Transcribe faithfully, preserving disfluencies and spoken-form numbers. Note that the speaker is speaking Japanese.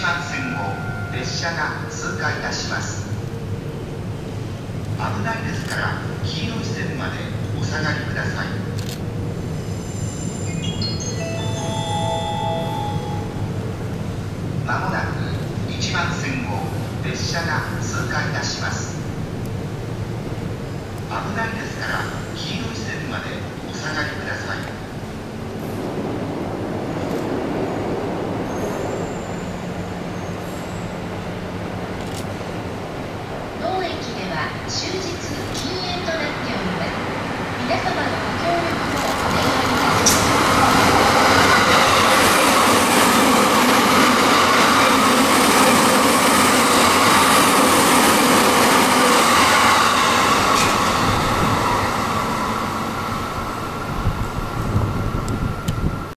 番線を列車が通過いたします。危ないですから黄色い線までお下がりください。